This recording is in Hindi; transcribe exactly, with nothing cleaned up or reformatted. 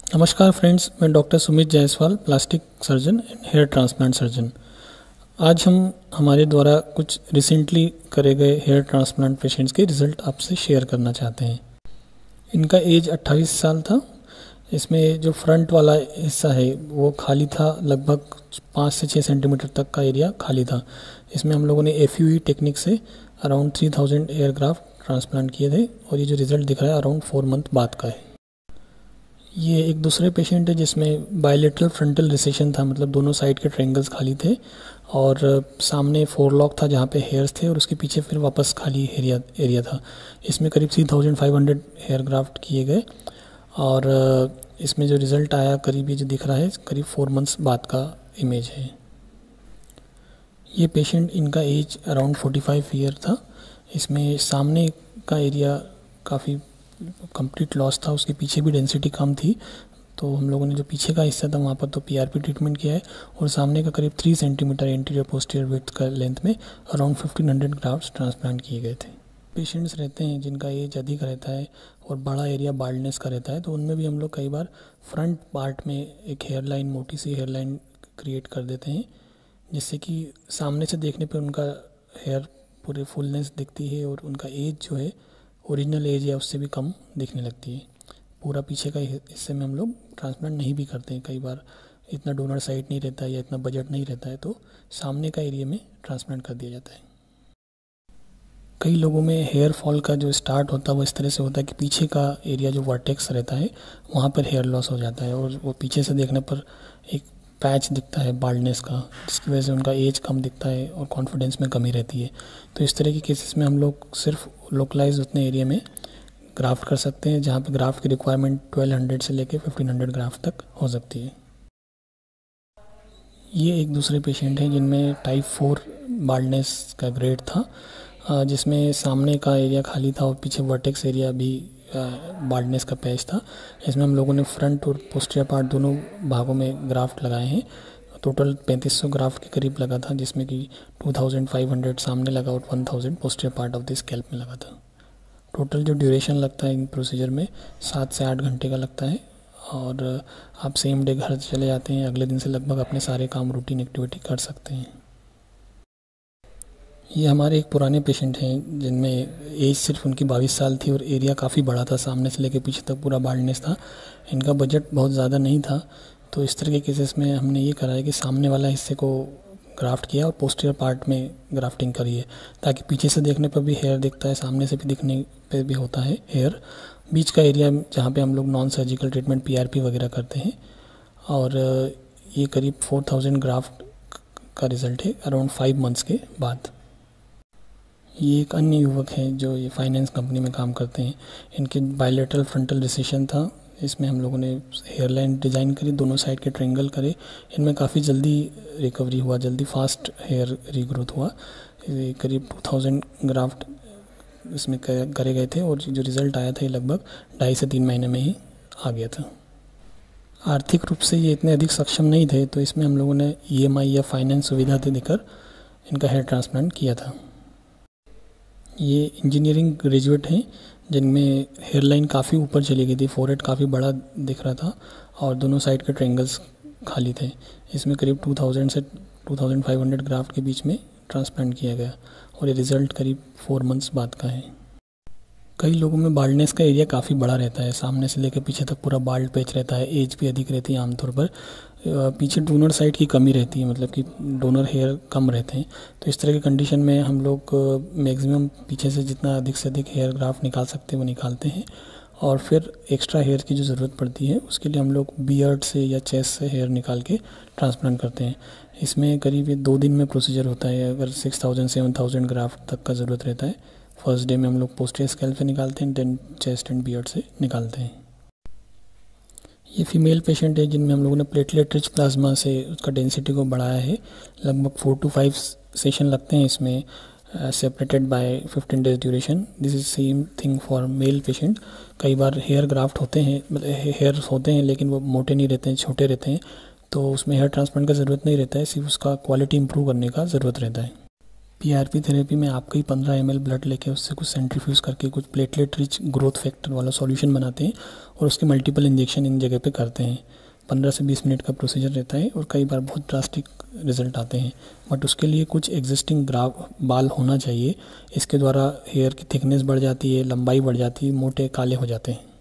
नमस्कार फ्रेंड्स, मैं doctor Sumit Jaiswal, plastic surgeon and hair transplant surgeon. आज हम हमारे द्वारा कुछ रिसेंटली करे गए हेयर ट्रांसप्लांट पेशेंट्स के रिज़ल्ट आपसे शेयर करना चाहते हैं। इनका एज अट्ठाईस साल था। इसमें जो फ्रंट वाला हिस्सा है वो खाली था, लगभग पाँच से छः सेंटीमीटर तक का एरिया खाली था। इसमें हम लोगों ने एफ यू ई टेक्निक से around three thousand hair graft transplant किए थे और ये जो रिज़ल्ट दिख रहा है अराउंड फोर मंथ बाद का है। ये एक दूसरे पेशेंट है जिसमें बायलेटरल फ्रंटल रिसेशन था, मतलब दोनों साइड के ट्रायंगल्स खाली थे और सामने फोरलॉक था जहाँ पे हेयर्स थे और उसके पीछे फिर वापस खाली एरिया एरिया था। इसमें करीब three thousand five hundred hair graft किए गए और इसमें जो रिज़ल्ट आया करीब ये जो दिख रहा है करीब फोर मंथ्स बाद का इमेज है। ये पेशेंट, इनका age around forty five year था। इसमें सामने का एरिया काफ़ी कंप्लीट लॉस था, उसके पीछे भी डेंसिटी कम थी, तो हम लोगों ने जो पीछे का हिस्सा था वहाँ पर तो पीआरपी ट्रीटमेंट किया है और सामने का करीब three centimetre anterior posterior width का लेंथ में around fifteen hundred grafts transplant किए गए थे। पेशेंट्स रहते हैं जिनका एज अधिक रहता है और बड़ा एरिया बाल्डनेस का रहता है, तो उनमें भी हम लोग कई बार फ्रंट पार्ट में एक हेयर लाइन, मोटी सी हेयर लाइन क्रिएट कर देते हैं, जिससे कि सामने से देखने पर उनका हेयर पूरे फुलनेस दिखती है और उनका एज जो है ओरिजिनल एज या उससे भी कम दिखने लगती है। पूरा पीछे का हिस्से में हम लोग ट्रांसप्लांट नहीं भी करते हैं, कई बार इतना डोनर साइट नहीं रहता है या इतना बजट नहीं रहता है, तो सामने का एरिया में ट्रांसप्लांट कर दिया जाता है। कई लोगों में हेयर फॉल का जो स्टार्ट होता है वो इस तरह से होता है कि पीछे का एरिया जो वर्टेक्स रहता है वहाँ पर हेयर लॉस हो जाता है और वो पीछे से देखने पर एक पैच दिखता है बाल्डनेस का, जिसकी वजह से उनका एज कम दिखता है और कॉन्फिडेंस में कमी रहती है। तो इस तरह के केसेस में हम लोग सिर्फ लोकलाइज उतने एरिया में ग्राफ्ट कर सकते हैं जहाँ पे ग्राफ्ट की रिक्वायरमेंट ट्वेल्व हंड्रेड से लेकर फिफ्टीन हंड्रेड ग्राफ्ट तक हो सकती है। ये एक दूसरे पेशेंट हैं जिनमें टाइप फोर बाल्डनेस का ग्रेड था, जिसमें सामने का एरिया खाली था और पीछे वर्टेक्स एरिया भी बाल्डनेस का पैच था। इसमें हम लोगों ने फ्रंट और पोस्टीरियर पार्ट दोनों भागों में ग्राफ्ट लगाए हैं। टोटल पैंतीस सौ ग्राफ्ट के करीब लगा था, जिसमें कि टू थाउजेंड फाइव हंड्रेड सामने लगा और one thousand posterior part of the scalp में लगा था। टोटल जो ड्यूरेशन लगता है इन प्रोसीजर में सात से आठ घंटे का लगता है और आप सेम डे घर चले जाते हैं, अगले दिन से लगभग अपने सारे काम रूटीन एक्टिविटी कर सकते हैं। ये हमारे एक पुराने पेशेंट हैं जिनमें एज सिर्फ उनकी बाईस साल थी और एरिया काफ़ी बड़ा था, सामने से लेकर पीछे तक पूरा बाल्डनेस था। इनका बजट बहुत ज़्यादा नहीं था, तो इस तरह के केसेस में हमने ये करा है कि सामने वाला हिस्से को ग्राफ्ट किया और पोस्टीरियर पार्ट में ग्राफ्टिंग करी है, ताकि पीछे से देखने पर भी हेयर दिखता है, सामने से भी दिखने पर भी होता है हेयर। बीच का एरिया जहाँ पे हम लोग नॉन सर्जिकल ट्रीटमेंट पीआरपी वगैरह करते हैं और ये करीब फोर थाउजेंड ग्राफ्ट का रिज़ल्ट है अराउंड फाइव मंथ्स के बाद। ये एक अन्य युवक हैं जो ये फाइनेंस कंपनी में काम करते हैं। इनके बायलेटरल फ्रंटल रिसेशन था, इसमें हम लोगों ने हेयर लाइन डिज़ाइन करी, दोनों साइड के ट्रायंगल करे। इनमें काफ़ी जल्दी रिकवरी हुआ, जल्दी फास्ट हेयर रीग्रोथ हुआ। ये करीब टू थाउजेंड ग्राफ्ट इसमें करे गए थे और जो रिज़ल्ट आया था ये लगभग ढाई से तीन महीने में ही आ गया था। आर्थिक रूप से ये इतने अधिक सक्षम नहीं थे, तो इसमें हम लोगों ने ई एम आई या फाइनेंस सुविधा देकर इनका हेयर ट्रांसप्लांट किया था। ये इंजीनियरिंग ग्रेजुएट हैं जिनमें हेयर लाइन काफ़ी ऊपर चली गई थी, फोरहेड काफ़ी बड़ा दिख रहा था और दोनों साइड के ट्रायंगल्स खाली थे। इसमें करीब टू थाउजेंड से two thousand five hundred graft के बीच में ट्रांसप्लांट किया गया और ये रिज़ल्ट करीब फोर मंथ्स बाद का है। कई लोगों में बाल्डनेस का एरिया काफ़ी बड़ा रहता है, सामने से लेकर पीछे तक पूरा बाल्ड पैच रहता है, एज भी अधिक रहती है आमतौर पर। पीछे डोनर साइड की कमी रहती है, मतलब कि डोनर हेयर कम रहते हैं। तो इस तरह की कंडीशन में हम लोग मैक्सिमम पीछे से जितना अधिक से अधिक हेयर ग्राफ्ट निकाल सकते हैं वो निकालते हैं और फिर एक्स्ट्रा हेयर की जो ज़रूरत पड़ती है उसके लिए हम लोग बियर्ड से या चेस्ट से हेयर निकाल के ट्रांसप्लांट करते हैं। इसमें करीब ये दो दिन में प्रोसीजर होता है। अगर six thousand seven thousand graft तक का ज़रूरत रहता है, फर्स्ट डे में हम लोग पोस्टीरियर स्कैल्प से निकालते हैं, देन चेस्ट एंड बियर्ड से निकालते हैं। ये फीमेल पेशेंट है जिनमें हम लोगों ने प्लेटलेट रिच प्लाज्मा से उसका डेंसिटी को बढ़ाया है। लगभग फोर टू फाइव सेशन लगते हैं इसमें, separated by fifteen days duration. This is same thing for male patient. कई बार हेयर ग्राफ्ट होते हैं, मतलब हेयर होते हैं लेकिन वो मोटे नहीं रहते हैं, छोटे रहते हैं, तो उसमें हेयर ट्रांसप्लांट का ज़रूरत नहीं रहता है, सिर्फ उसका क्वालिटी इंप्रूव करने का ज़रूरत रहता है। पीआरपी थेरेपी में आप कई पंद्रह एम एल ब्लड लेके उससे कुछ सेंट्रीफ्यूज करके कुछ प्लेटलेट रिच ग्रोथ फैक्टर वाला सॉल्यूशन बनाते हैं और उसके मल्टीपल इंजेक्शन इन जगह पे करते हैं। पंद्रह से बीस मिनट का प्रोसीजर रहता है और कई बार बहुत ड्रास्टिक रिजल्ट आते हैं, बट उसके लिए कुछ एग्जिस्टिंग ग्राफ बाल होना चाहिए। इसके द्वारा हेयर की थिकनेस बढ़ जाती है, लंबाई बढ़ जाती है, मोटे काले हो जाते हैं।